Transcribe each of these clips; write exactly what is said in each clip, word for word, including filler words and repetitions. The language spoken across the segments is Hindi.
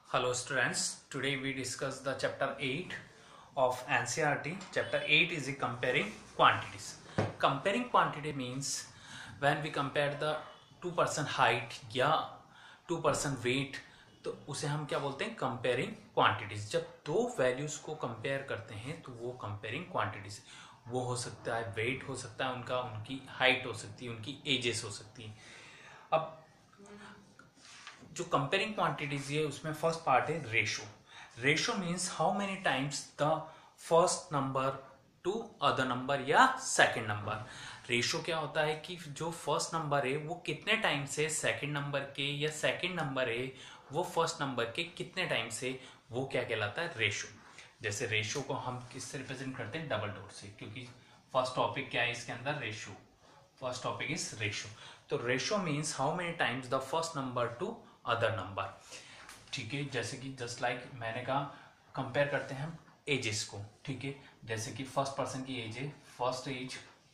Hello students, today we discuss the chapter eight of N C E R T. Chapter eight is the comparing quantities. Comparing quantity means when we compare the two person height या two person weight, तो उसे हम क्या बोलते हैं, कंपेयरिंग क्वांटिटीज। जब दो वैल्यूज को कंपेयर करते हैं तो वो कंपेयरिंग क्वांटिटीज, वो हो सकता है वेट हो सकता है उनका, उनकी हाइट हो सकती है, उनकी एजेस हो सकती है। अब जो कंपेयरिंग क्वांटिटीज है उसमें फर्स्ट पार्ट है ratio. Ratio means how many times the first number to other number या सेकंड नंबर। रेशो क्या होता है कि जो फर्स्ट नंबर है वो कितने टाइम से सेकंड नंबर के, या सेकंड नंबर है वो फर्स्ट नंबर के कितने टाइम से, वो क्या कहलाता है, रेशो। जैसे रेशो को हम किससे रिप्रेजेंट करते हैं, डबल डॉट से, क्योंकि फर्स्ट टॉपिक क्या है इसके अंदर, ratio. First topic is ratio. तो ratio means how many times the first number to other number. ठीक है, जैसे कि जस्ट लाइक like मैंने कहा कंपेयर करते हैं हम एजेस को। ठीक है, जैसे कि फर्स्ट पर्सन की एज है, फर्स्ट एज,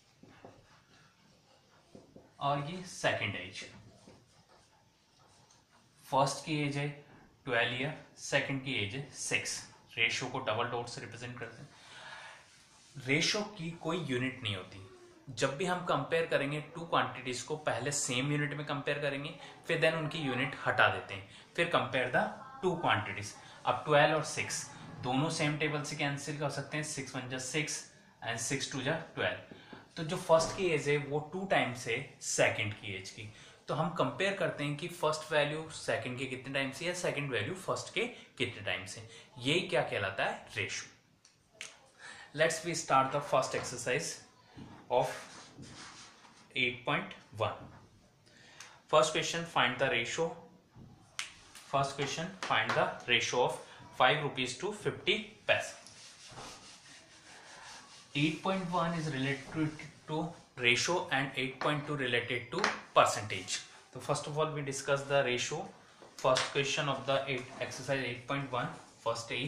और ये सेकंड एज। फर्स्ट की एज है ट्वेल्व ईयर, सेकंड की एज है सिक्स। रेशो को डबल डॉट से रिप्रेजेंट करते हैं। रेशो की कोई यूनिट नहीं होती। जब भी हम कंपेयर करेंगे टू क्वांटिटीज को, पहले सेम यूनिट में कंपेयर करेंगे, फिर देन उनकी यूनिट हटा देते हैं, फिर कंपेयर द टू क्वांटिटीज। अब ट्वेल्व और सिक्स दोनों सेम टेबल से कैंसिल कर सकते हैं, सिक्स वन जा सिक्स एंड सिक्स टू जा ट्वेल्व। तो जो फर्स्ट की एज है वो टू टाइम्स है सेकंड की एज की। तो हम कंपेयर करते हैं कि फर्स्ट वैल्यू सेकंड के कितने टाइम से, या सेकंड वैल्यू फर्स्ट के कितने टाइम से। यही क्या कहलाता है, ratio. Let's we start the first exercise of eight point one. First question, find the ratio. First question, find the ratio of five rupees to fifty paise. eight point one is related to ratio and eight point two related to percentage. So first of all we discuss the ratio. First question of the eight, exercise eight point one, first A,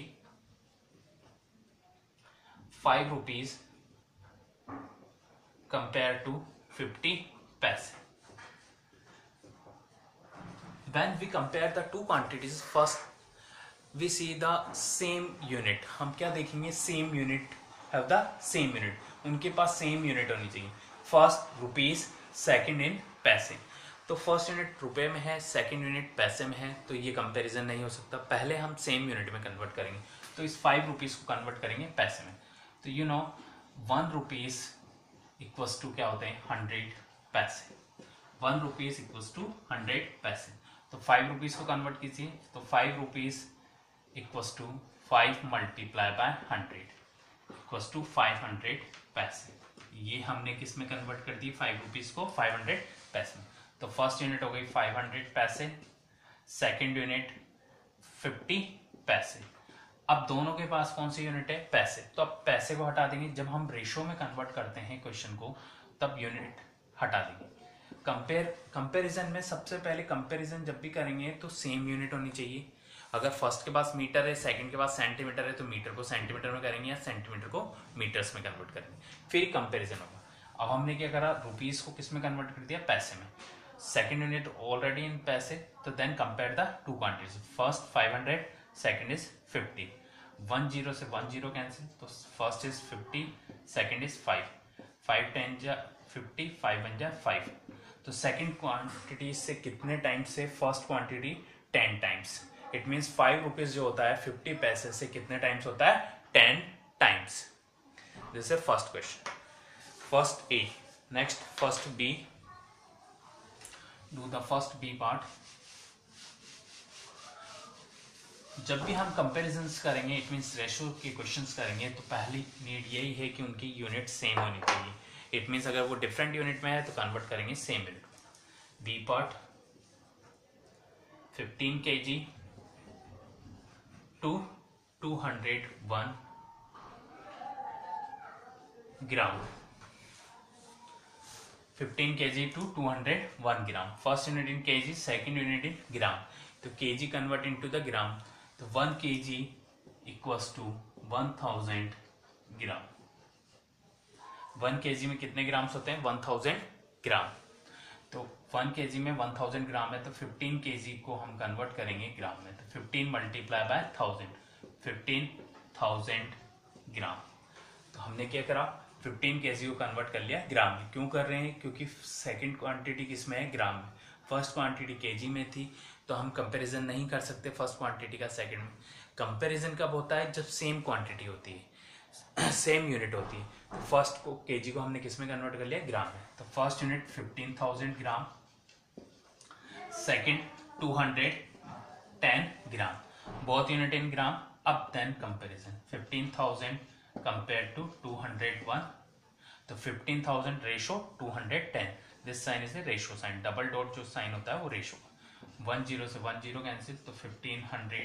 five rupees compared to fifty paise. When we compare the two quantities, first we see the same unit. हम क्या देखेंगे, same unit, have the same unit. उनके पास same unit होनी चाहिए। First rupees, second in paise. तो फर्स्ट यूनिट रुपए में है, सेकेंड यूनिट पैसे में है, तो ये कंपैरिजन नहीं हो सकता। पहले हम सेम यूनिट में कन्वर्ट करेंगे, तो इस फाइव रुपीज को कन्वर्ट करेंगे पैसे में। तो you know one rupees equals to क्या होते हैं, hundred paise. One rupees equals to hundred paise. तो फाइव रुपीज को कन्वर्ट कीजिए, तो five rupees equals to five multiply by hundred equals to five hundred paise. ये हमने किस में कन्वर्ट कर दी, फाइव रुपीज को फाइव हंड्रेड पैसे में। तो फर्स्ट यूनिट हो गई five hundred paise, second unit fifty paise. अब दोनों के पास कौन सी यूनिट है, पैसे। तो अब पैसे को हटा देंगे। जब हम रेशो में कन्वर्ट करते हैं क्वेश्चन को, तब यूनिट हटा देंगे। कंपेयर कंपैरिजन में सबसे पहले कंपैरिजन जब भी करेंगे तो सेम यूनिट होनी चाहिए। अगर फर्स्ट के पास मीटर है, सेकंड के पास सेंटीमीटर है, तो मीटर को सेंटीमीटर में करेंगे या सेंटीमीटर को मीटर्स में कन्वर्ट करेंगे, फिर कंपेरिजन होगा। अब हमने क्या करा, रुपीज को किस में कन्वर्ट कर दिया, पैसे में। Second unit already in paise, तो then compare the two quantities. First five hundred, second is fifty. One zero से वन जीरो कैंसिल, तो first is fifty, second is five. Five ten जा फिफ्टी, फाइव वन जा फाइव। तो सेकेंड क्वांटिटी से कितने टाइम्स से, first quantity ten times. It means five rupees जो होता है फिफ्टी पैसे से कितने टाइम्स होता है, ten times. This is first question, first A. Next first B, do the first B part. जब भी हम कंपैरिजंस करेंगे, इट मीन्स रेशो के क्वेश्चंस करेंगे, तो पहली नीड यही है कि उनकी यूनिट सेम होनी चाहिए। इट मीन्स अगर वो डिफरेंट यूनिट में है तो कन्वर्ट करेंगे same unit. B part, fifteen K G to two hundred one gram. Fifteen K G to two hundred one gram. First unit in K G, second unit in gram. तो K G convert into the gram, तो one K G equals to one thousand gram. One K G में कितने ग्राम्स होते हैं, वन थाउजेंड ग्राम। तो वन के जी में वन थाउजेंड ग्राम है, तो फिफ्टीन के जी को हम कन्वर्ट करेंगे ग्राम में, तो fifteen multiply by thousand, fifteen thousand gram. तो हमने क्या करा, फिफ्टीन के जी को कन्वर्ट कर लिया ग्राम में। क्यों कर रहे हैं, क्योंकि सेकंड क्वांटिटी किस में है, ग्राम में। फर्स्ट क्वांटिटी केजी में थी, तो हम कंपैरिजन नहीं कर सकते फर्स्ट क्वांटिटी का सेकंड में। कंपैरिजन कब होता है, जब सेम क्वांटिटी होती है, सेम यूनिट होती है। तो फर्स्ट को केजी को हमने किस में कन्वर्ट कर लिया, ग्राम में। तो first unit fifteen thousand gram, second two hundred ten gram, both unit in gram. अब then comparison, fifteen thousand compared to two hundred one, तो fifteen thousand ratio two hundred ten, this sign is a ratio sign, double dot जो साइन होता है वो रेशो, वन जीरो से वन जीरो कैंसिल, तो fifteen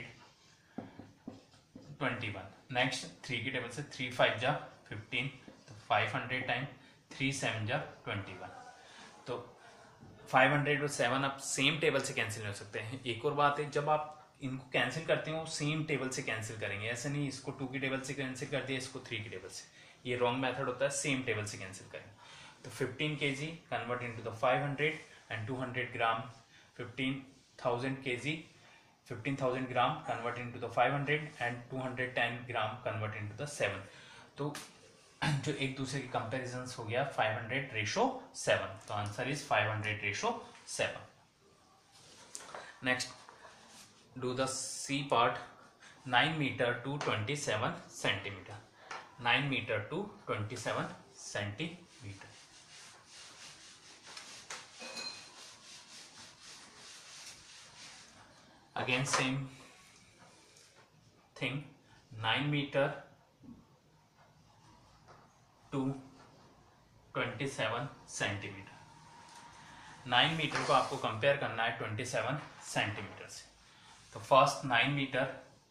twenty one. Next three की टेबल से थ्री फाइव जा फिफ्टीन, तो five hundred time three seven जा ट्वेंटी वन, तो फाइव हंड्रेड और सेवन आप सेम टेबल से कैंसिल हो सकते हैं। एक और बात है, जब आप इनको कैंसिल करते हो सेम टेबल से कैंसिल करेंगे, ऐसे नहीं इसको टू की टेबल से कैंसिल कर दिया, इसको थ्री की टेबल से, ये रॉन्ग मेथड होता है, सेम टेबल से कैंसिल करेंगे। तो fifteen KG convert into the five hundred and two hundred gram, fifteen thousand KG fifteen thousand gram convert into the five hundred and two hundred ten gram convert into the seven. तो जो एक दूसरे के कंपेरिजन हो गया फाइव हंड्रेड रेशो सेवन, तो answer is five hundred ratio seven. Next do the C part, nine meter to twenty-seven centimeter, nine meter to twenty-seven centimeter. Again same thing, नाइन meter to twenty-seven centimeter. Nine metre को आपको कंपेयर करना है ट्वेंटी-सेवन सेंटीमीटर से। तो फर्स्ट नाइन मीटर,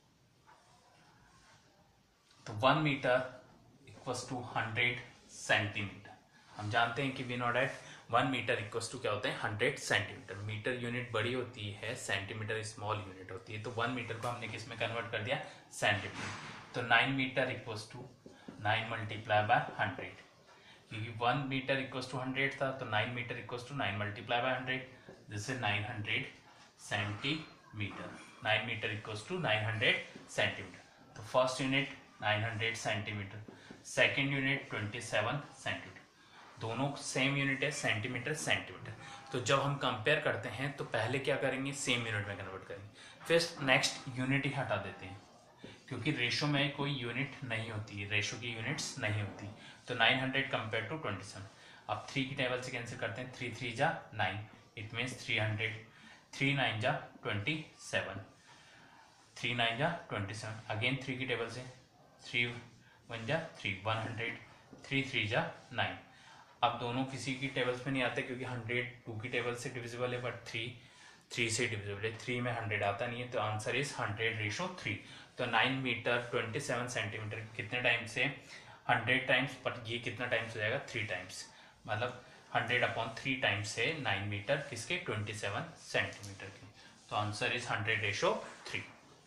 तो one metre equals to hundred centimetre. हम जानते हैं कि we know that one metre equals to क्या होते हैं, हंड्रेड सेंटीमीटर। मीटर यूनिट बड़ी होती है, सेंटीमीटर स्मॉल यूनिट होती है। तो वन मीटर को हमने किस में कन्वर्ट कर दिया, सेंटीमीटर। तो nine metre equals to nine multiply by hundred, क्योंकि one metre equals to hundred था, तो nine metre equals to nine multiply by hundred, this is nine hundred centimetre. Nine metre equals to nine hundred centimetre. तो first unit nine hundred centimetre, second unit twenty seven centimetre, दोनों सेम यूनिट है, सेंटीमीटर सेंटीमीटर। तो जब हम कंपेयर करते हैं तो पहले क्या करेंगे, सेम यूनिट में कन्वर्ट करेंगे, फिर नेक्स्ट यूनिट ही हटा देते हैं, क्योंकि रेशो में कोई यूनिट नहीं होती है, रेशो की यूनिट्स नहीं होती। तो nine hundred compare to twenty seven, अब थ्री की टेबल से कैंसिल करते हैं, थ्री थ्री जा nine, it means three hundred, three nine जा ट्वेंटी सेवन, थ्री नाइन जा ट्वेंटी सेवन, अगेन थ्री की टेबल से थ्री वन जा three, one hundred, three three जा नाइन। अब दोनों किसी की टेबल्स में नहीं आते, क्योंकि हंड्रेड टू की टेबल से डिविजिबल है, बट थ्री थ्री से डिविजिबल है, थ्री में हंड्रेड आता नहीं है, तो answer is hundred ratio three. तो nine metre twenty seven centimetre कितने टाइम से, हंड्रेड टाइम्स, बट ये कितना टाइम्स हो जाएगा, थ्री टाइम्स, मतलब हंड्रेड अपॉन थ्री टाइम्स से नाइन मीटर किसके, ट्वेंटी सेवन सेंटीमीटर के। तो answer is hundred ratio three.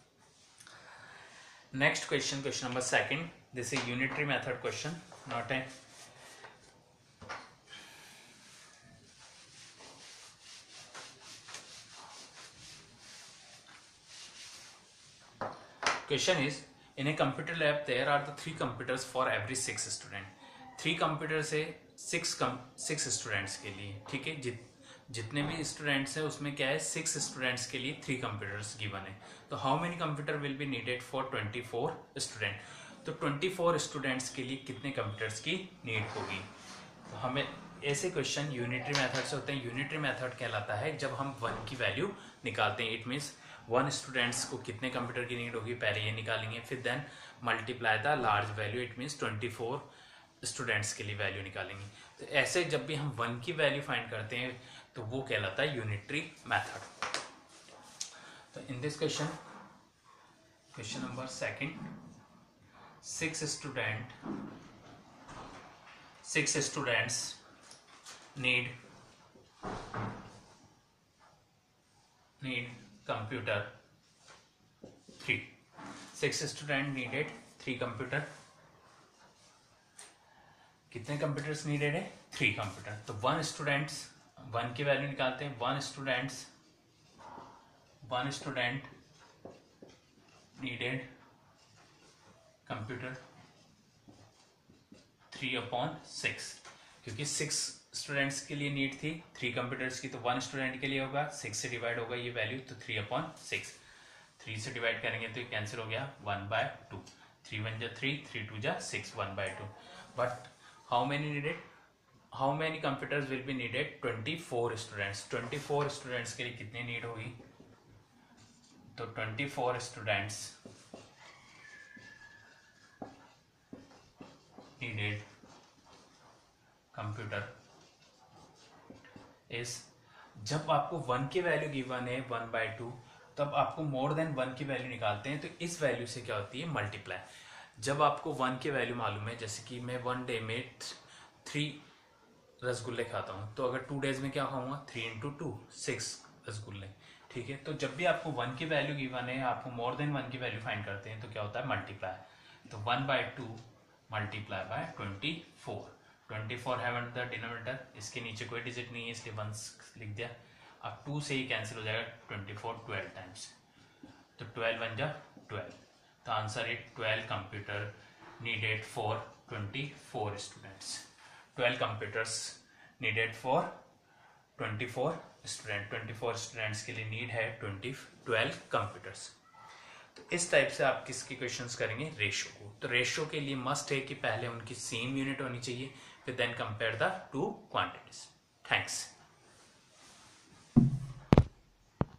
Next question, question number second, this is unitary method question, not a question is, in a computer lab there are the three computers for every six student, three computer से सिक्स सिक्स स्टूडेंट्स के लिए, ठीक है, जित जितने भी स्टूडेंट्स हैं उसमें क्या है, सिक्स स्टूडेंट्स के लिए थ्री कंप्यूटर्स गिवन है। तो how many computer will be needed for twenty four student, तो ट्वेंटी फोर स्टूडेंट्स के लिए कितने कंप्यूटर्स की नीड होगी। तो हमें ऐसे क्वेश्चन यूनिटरी मेथड से होते हैं। यूनिटरी मेथड कहलाता है जब हम वन की वैल्यू निकालते हैं, इट मीन्स वन स्टूडेंट्स को कितने कंप्यूटर की नीड होगी, पहले ये निकालेंगे, फिर then multiply the large value, it means twenty four students के लिए वैल्यू निकालेंगे। तो ऐसे जब भी हम वन की वैल्यू फाइंड करते हैं तो वो कहलाता है यूनिटरी मेथड। तो in this question, question number second, six student six students need need computer three, six student needed three computer, कितने कंप्यूटर्स नीडेड है, थ्री कंप्यूटर। तो वन स्टूडेंट्स वन की वैल्यू निकालते हैं, one students one student needed computer three upon six, क्योंकि सिक्स स्टूडेंट्स के लिए नीड थी, थ्री कंप्यूटर्स की, तो वन स्टूडेंट के लिए होगा, सिक्स से डिवाइड होगा ये वैल्यू, तो थ्री अपॉन सिक्स, थ्री से डिवाइड करेंगे तो ये कैंसिल हो गया, one by two, three one जा थ्री, थ्री टू जा six, one by two. But how many needed, how many computers will be needed, twenty four students, twenty four students के लिए कितनी नीड होगी, तो twenty four students needed computer इस, जब आपको वन की वैल्यू गिवन है वन बाय टू, तब आपको मोर देन वन की वैल्यू निकालते हैं, तो इस वैल्यू से क्या होती है, मल्टीप्लाई। जब आपको वन की वैल्यू मालूम है, जैसे कि मैं वन डे में थ्री रसगुल्ले खाता हूँ, तो अगर टू डेज में क्या खाऊंगा, थ्री इंटू टू सिक्स रसगुल्ले, ठीक है। तो जब भी आपको वन की वैल्यू गिवन है, आपको मोर देन वन की वैल्यू फाइंड करते हैं, तो क्या होता है, मल्टीप्लाई। तो one by two multiply by twenty four, twenty four है द डिनोमिनेटर, इसके नीचे कोई डिजिट नहीं है इसलिए वन लिख दिया। अब टू से ही कैंसिल हो जाएगा, ट्वेंटी फोर ट्वेल्व टाइम्स, तो ट्वेल्व वन जा ट्वेल्व, तो आंसर है twelve computer needed for twenty four students, twelve computers needed for twenty four student, twenty four students के लिए नीड है ट्वेंटी ट्वेल्व कंप्यूटर्स। तो इस टाइप से आप किसके क्वेश्चंस करेंगे, रेशो को। तो रेशो के लिए मस्ट है कि पहले उनकी सेम यूनिट होनी चाहिए, फिर then compare the two quantities. Thanks.